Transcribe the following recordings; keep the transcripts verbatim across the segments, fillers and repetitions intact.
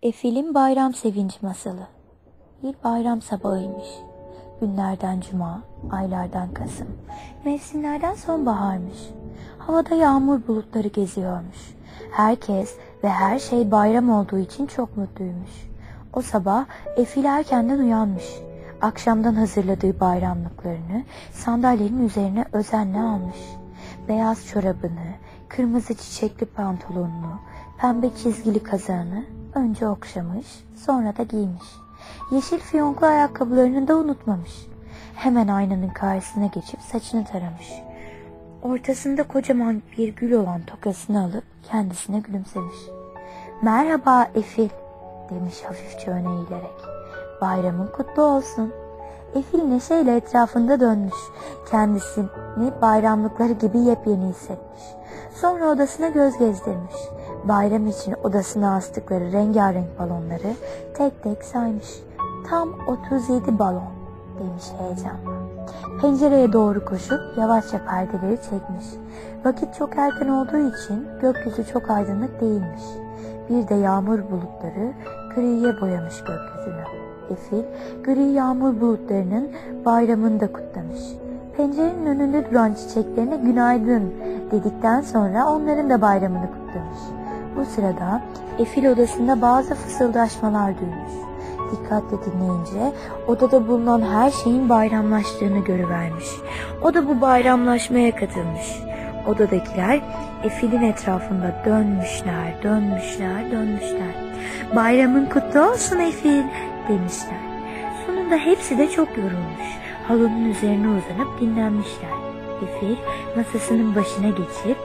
Efil'in bayram sevinci masalı. Bir bayram sabahıymış. Günlerden cuma, aylardan Kasım, mevsimlerden sonbaharmış. Havada yağmur bulutları geziyormuş. Herkes ve her şey bayram olduğu için çok mutluymuş. O sabah Efil erkenden uyanmış. Akşamdan hazırladığı bayramlıklarını sandalyenin üzerine özenle almış. Beyaz çorabını, kırmızı çiçekli pantolonunu, pembe çizgili kazağını önce okşamış, sonra da giymiş. Yeşil fiyonklu ayakkabılarını da unutmamış. Hemen aynanın karşısına geçip saçını taramış. Ortasında kocaman bir gül olan tokasını alıp kendisine gülümsemiş. "Merhaba Efil," demiş hafifçe öne eğilerek. "Bayramın kutlu olsun." Efil neşeyle etrafında dönmüş. Kendisini bayramlıkları gibi yepyeni hissetmiş. Sonra odasına göz gezdirmiş. Bayram için odasına astıkları rengarenk balonları tek tek saymış. "Tam otuz yedi balon," demiş heyecanla. Pencereye doğru koşup yavaşça perdeleri çekmiş. Vakit çok erken olduğu için gökyüzü çok aydınlık değilmiş. Bir de yağmur bulutları griye boyamış gökyüzünü. Efil gri yağmur bulutlarının bayramını da kutlamış. Pencerenin önünde duran çiçeklerine günaydın dedikten sonra onların da bayramını kutlamış. Bu sırada Efil odasında bazı fısıldaşmalar duymuş. Dikkatle dinleyince odada bulunan her şeyin bayramlaştığını görüvermiş. O da bu bayramlaşmaya katılmış. Odadakiler Efil'in etrafında dönmüşler, dönmüşler, dönmüşler. "Bayramın kutlu olsun Efil," demişler. Sonunda hepsi de çok yorulmuş. Halının üzerine uzanıp dinlenmişler. Efil masasının başına geçip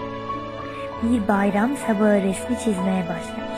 bir bayram sabahı resmi çizmeye başlamış.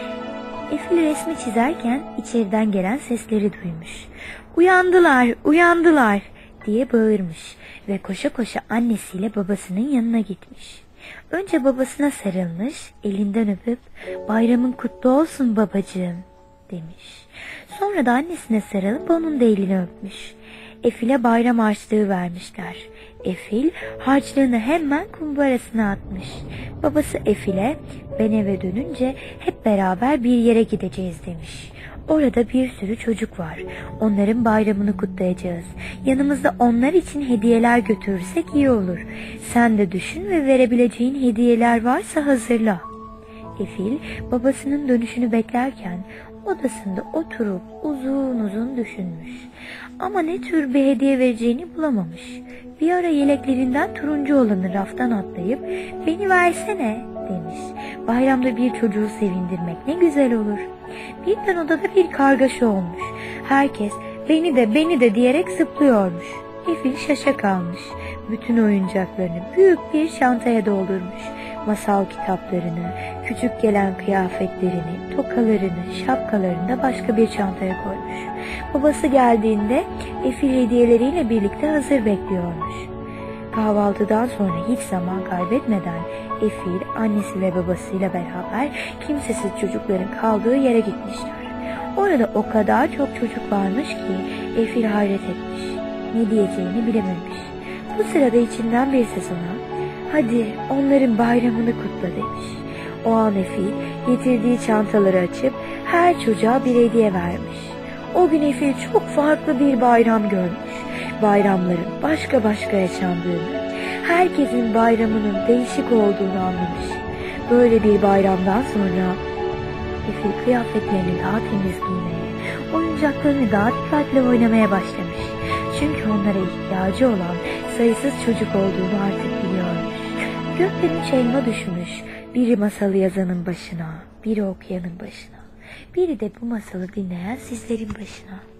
Efil resmi çizerken içeriden gelen sesleri duymuş. "Uyandılar, uyandılar," diye bağırmış ve koşa koşa annesiyle babasının yanına gitmiş. Önce babasına sarılmış, elinden öpüp "Bayramın kutlu olsun babacığım," demiş. Sonra da annesine sarılıp onun da elini öpmüş. Efil'e bayram harçlığı vermişler. Efil harçlığını hemen kumbarasına atmış. Babası Efil'e "Ben eve dönünce hep beraber bir yere gideceğiz," demiş. "Orada bir sürü çocuk var. Onların bayramını kutlayacağız. Yanımızda onlar için hediyeler götürürsek iyi olur. Sen de düşün ve verebileceğin hediyeler varsa hazırla." Efil babasının dönüşünü beklerken odasında oturup uzun uzun düşünmüş. Ama ne tür bir hediye vereceğini bulamamış. Bir ara yeleklerinden turuncu olanı raftan atlayıp "Beni versene," demiş. Bayramda bir çocuğu sevindirmek ne güzel olur. Birden odada bir kargaşa olmuş. Herkes "Beni de, beni de," diyerek zıplıyormuş. Efil şaşa kalmış. Bütün oyuncaklarını büyük bir çantaya doldurmuş. Masal kitaplarını, küçük gelen kıyafetlerini, tokalarını, şapkalarını da başka bir çantaya koymuş. Babası geldiğinde Efil hediyeleriyle birlikte hazır bekliyormuş. Kahvaltıdan sonra hiç zaman kaybetmeden Efil annesi ve babasıyla beraber kimsesiz çocukların kaldığı yere gitmişler. Orada o kadar çok çocuk varmış ki Efil hayret etmiş. Ne diyeceğini bilememiş. Bu sırada içinden bir ses ona "Hadi onların bayramını kutla," demiş. O an Efil getirdiği çantaları açıp her çocuğa bir hediye vermiş. O gün Efil çok farklı bir bayram görmüş. Bayramların başka başka yaşandığını, herkesin bayramının değişik olduğunu anlamış. Böyle bir bayramdan sonra Efil kıyafetlerini daha temiz giymeye, oyuncaklarını daha dikkatli oynamaya başlamış. Çünkü onlara ihtiyacı olan sayısız çocuk olduğunu artık biliyormuş. Gökten üç elma düşmüş. Biri masalı yazanın başına, biri okuyanın başına. Biri de bu masalı dinleyen sizlerin başına.